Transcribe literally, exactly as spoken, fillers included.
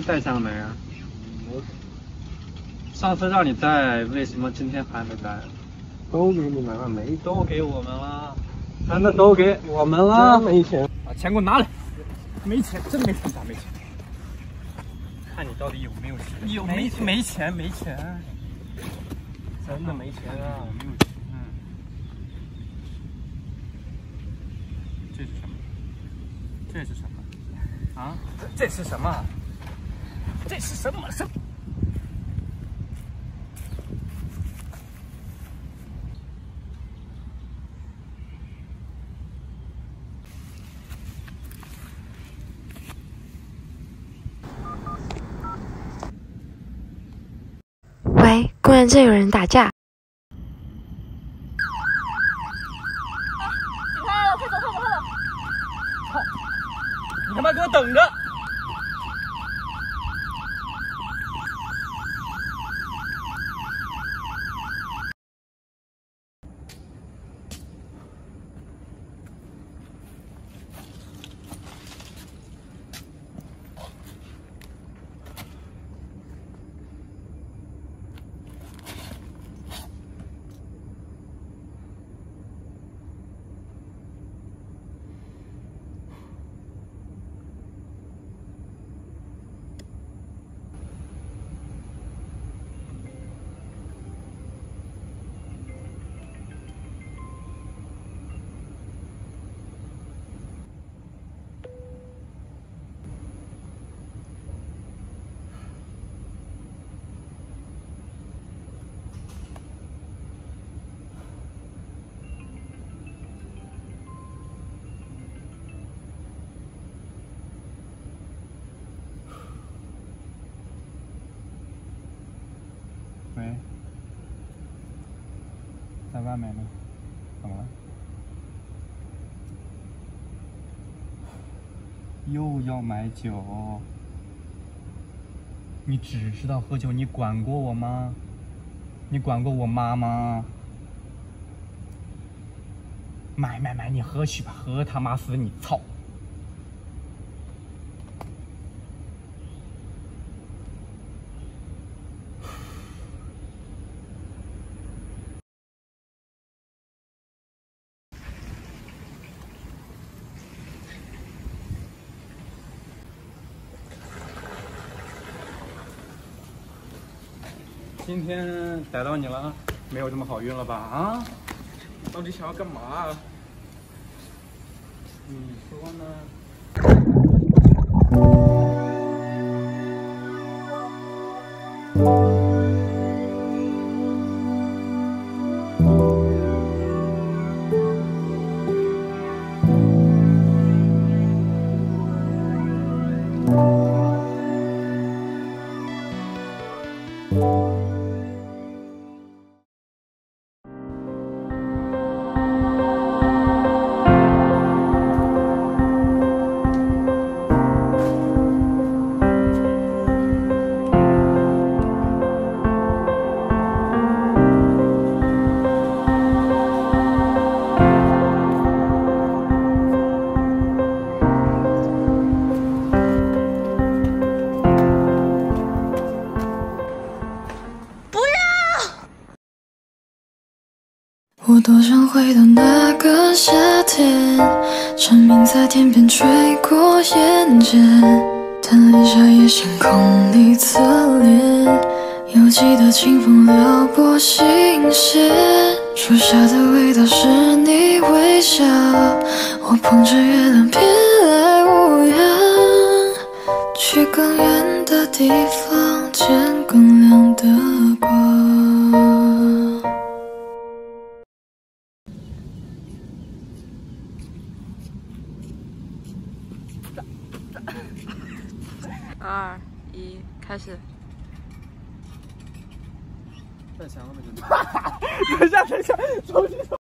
带上没啊？我上次让你带，为什么今天还没带？ 都给你们了，没都给我们了，真的都给我们了。 没钱， 把钱给我拿来！没钱，真没钱，咋没钱？看你到底有没有钱？有没没钱？没钱，真的没钱啊！没有钱。这是什么？这是什么？啊？这是什么？这是什么？什？ 喂，公园这有人打架。 警察，快走，快走，快走！ 操！你他妈给我等着！喂，在外面呢，怎么了？又要买酒？你只知道喝酒，你管过我吗？你管过我妈吗？买买买，你喝去吧，喝他妈死你！操！今天逮到你了，没有这么好运了吧？啊？到底想要干嘛啊？你说呢？ 我多想回到那个夏天，蝉鸣在天边吹过眼间，但泪下也星空里侧脸，犹记得清风撩拨心弦，树下的味道是你微笑，我捧着月亮别来无恙，去更远的地方见更亮的光。 二一，开始。 太强了，没等一下，等一下，重新。